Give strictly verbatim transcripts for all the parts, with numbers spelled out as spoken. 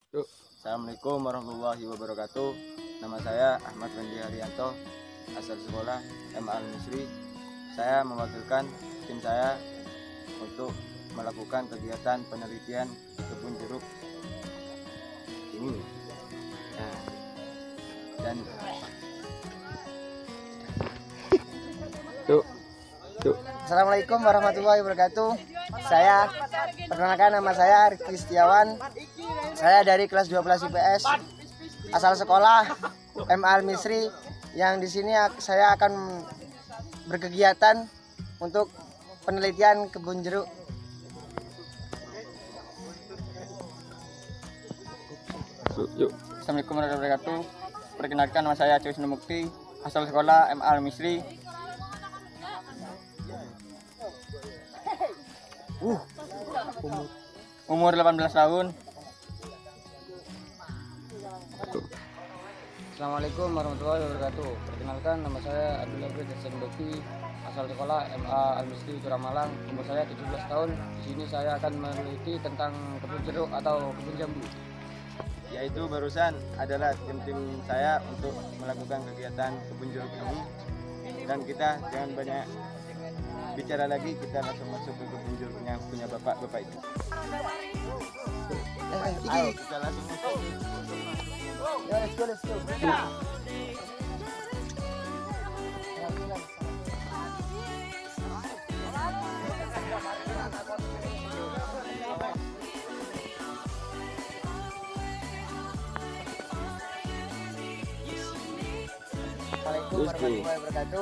Yuk. Assalamualaikum warahmatullahi wabarakatuh. Nama saya Ahmad Fendi Haryanto, asal sekolah M A Al-Misri. Saya mewakilkan tim saya untuk melakukan kegiatan penelitian kebun jeruk ini. Nah, dan tuh, tuh. Assalamualaikum warahmatullahi wabarakatuh. Saya perkenalkan, nama saya Rizky Setiawan. Saya dari kelas dua belas I P S asal sekolah M A Al-Misri, yang di sini saya akan berkegiatan untuk penelitian kebun jeruk. Yuk. Assalamualaikum warahmatullahi wabarakatuh. Perkenalkan, nama saya Wisnu Mukti, asal sekolah M A Al-Misri. Uh, umur, umur delapan belas tahun. Assalamualaikum warahmatullahi wabarakatuh. Perkenalkan, nama saya Abdullah bin Hasan Doki, asal sekolah M A Al-Misri Malang. Umur saya tujuh belas tahun. Di sini saya akan meneliti tentang kebun jeruk atau kebun jambu. Yaitu barusan adalah tim-tim saya untuk melakukan kegiatan kebun jeruk ini. Dan kita jangan banyak bicara lagi, kita langsung masuk ke kebun jeruknya punya bapak-bapak itu. Ayo, kita langsung masuk. Ya, let's go, let's go. Assalamualaikum warahmatullahi wabarakatuh.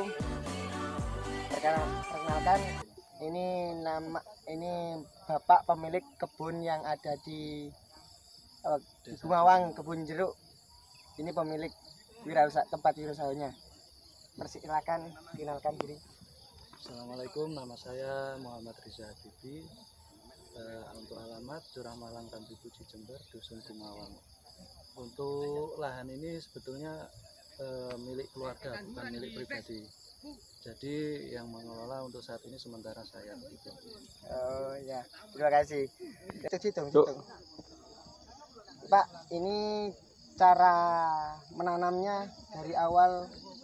Perkenalkan, ini nama ini bapak pemilik kebun yang ada di uh, di Gumawang, kebun jeruk. Ini pemilik wirausaha, tempat wirausahanya. Persilakan, kenalkan diri. Assalamualaikum, nama saya Muhammad Riza Habibi. Uh, untuk alamat Curah Malang Kampi Puji Jember, Dusun Gumawang. Untuk lahan ini sebetulnya uh, milik keluarga, bukan milik pribadi. Jadi yang mengelola untuk saat ini sementara saya. Gitu. Oh ya, terima kasih. Hitung, hitung. Pak, ini cara menanamnya dari awal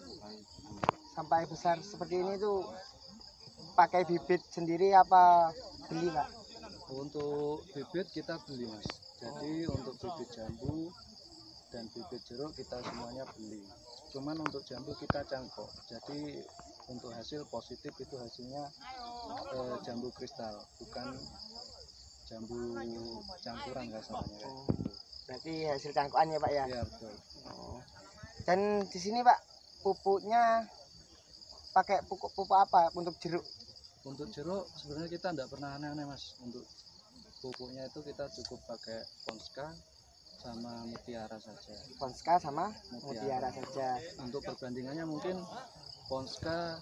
sampai besar seperti ini tuh pakai bibit sendiri apa beli, Pak? Untuk bibit kita beli, Mas. Jadi untuk bibit jambu dan bibit jeruk kita semuanya beli. Cuman untuk jambu kita cangkok. Jadi untuk hasil positif itu hasilnya eh, jambu kristal, bukan jambu campuran rasanya. Oh, berarti hasil cangkokan ya, Pak ya? Iya, betul. Oh. Dan di sini, Pak, pupuknya pakai pupuk pupuk apa untuk jeruk? Untuk jeruk sebenarnya kita tidak pernah aneh-aneh, Mas. Untuk pupuknya itu kita cukup pakai Ponska sama Mutiara saja. Ponska sama Mutiara, Mutiara saja. Untuk perbandingannya mungkin Ponska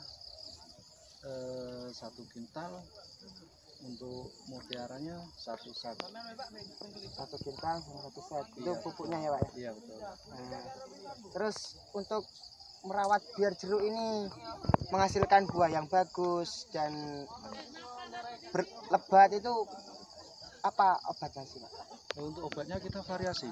eh, satu kintal, untuk mutiaranya satu sak. Satu kintal sama satu set. Itu Iya. pupuknya ya, Pak ya? Iya, betul. Nah, terus untuk merawat biar jeruk ini menghasilkan buah yang bagus dan berlebat itu apa obatnya sih, Pak? Untuk obatnya kita variasi.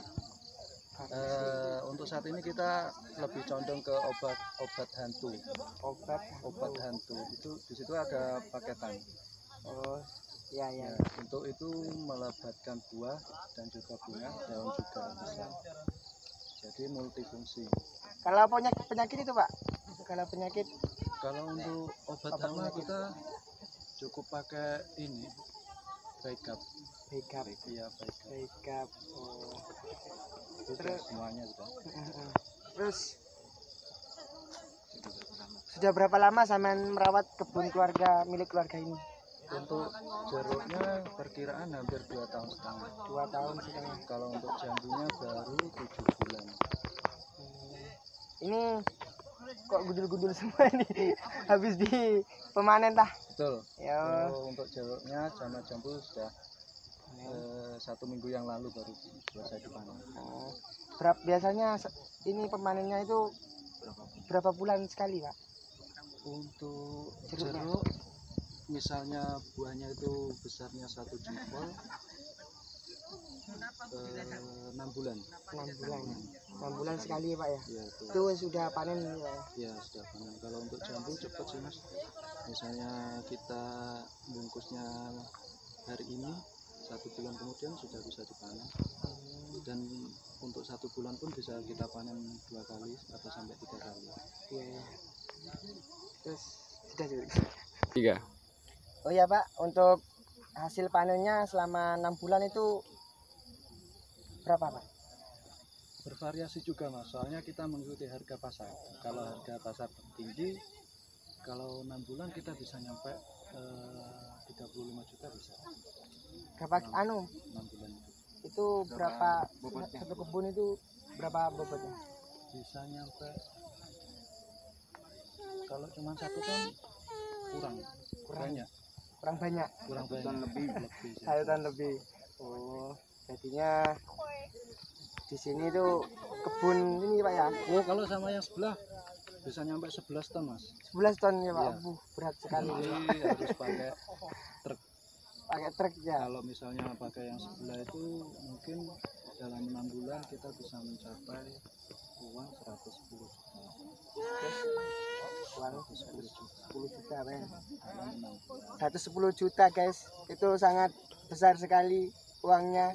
Eh, untuk saat ini kita lebih condong ke obat obat hantu. Obat Obat hantu itu di situ ada paketan. Oh, iya ya. Ya, untuk itu melebatkan buah dan juga bunga, daun juga bisa. Jadi multifungsi. Kalau penyakit penyakit itu, Pak? Kalau penyakit Kalau untuk obat Obat hama penyakit. kita cukup pakai ini, baikap. Baikap. Iya, baikap. Baikap. Oh. Itu Terus- semuanya sudah. Terus sudah berapa lama sampean merawat kebun keluarga milik keluarga ini? Untuk jeruknya perkiraan hampir dua tahun setengah. Dua tahun setengah. Kalau untuk jambunya baru tujuh bulan. Hmm. Ini kok gundul-gundul semua ini habis di pemanen tah? Betul. Ya. Kalau untuk jeruknya sama jambu sudah eh, satu minggu yang lalu baru selesai dipanen. Oh. Berapa biasanya se- ini pemanennya itu berapa bulan sekali, Pak? Untuk Jeruknya? jeruk misalnya buahnya itu besarnya satu jempol, eh, enam bulan. enam bulan. enam bulan sekali ya Pak ya. Ya, itu. Itu sudah panen ya Pak ya. Ya sudah panen. Kalau untuk jambu cepat sih mas. Misalnya kita bungkusnya hari ini, satu bulan kemudian sudah bisa dipanen. Dan untuk satu bulan pun bisa kita panen dua kali atau sampai tiga kali. Iya, iya. Terus sudah sudah. Tiga. Oh ya Pak, untuk hasil panennya selama enam bulan itu berapa Pak? Bervariasi juga mas, soalnya kita mengikuti harga pasar. Kalau harga pasar tinggi, kalau enam bulan kita bisa nyampe eh, tiga puluh lima juta bisa. Berapa anu? enam bulan itu Itu berapa satu kebun itu berapa bobotnya? bisa nyampe, kalau cuma satu kan kurang, Kurang. banyak, Kurang banyak. kurang Satu banyak. ton lebih. Lebih sih. Satu ton lebih. Oh, jadinya di sini tuh kebun ini Pak ya. Oh kalau sama yang sebelah bisa nyampe sebelas ton mas. sebelas ton ya Pak. Iya. Aduh, berat sekali. Jadi harus pakai truk. Pakai truk ya. Kalau misalnya pakai yang sebelah itu mungkin dalam enam bulan kita bisa mencapai uang seratus sepuluh juta. Uang sepuluh juta. sepuluh juta Pak ya. Dalam enam bulan. seratus sepuluh juta guys. Itu sangat besar sekali uangnya.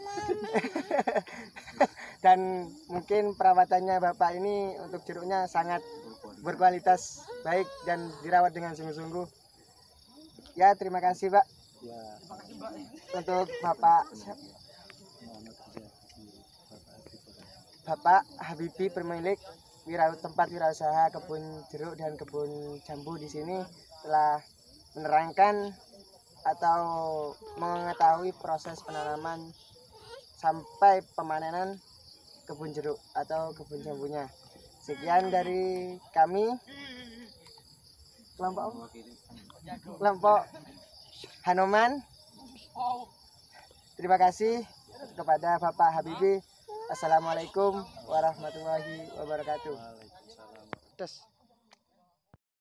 Dan mungkin perawatannya Bapak ini untuk jeruknya sangat berkualitas baik dan dirawat dengan sungguh-sungguh. Ya, terima kasih Pak Ya, untuk Bapak Muhammad Rizal, Bapak Habibie. Bapak Habibie pemilik wira tempat wirausaha kebun jeruk dan kebun jambu di sini telah menerangkan atau mengetahui proses penanaman sampai pemanenan kebun jeruk atau kebun jambunya. Sekian dari kami kelompok kelompok Hanoman. Terima kasih kepada Bapak Habibie. Assalamualaikum warahmatullahi wabarakatuh. Waalaikumsalam. Terus.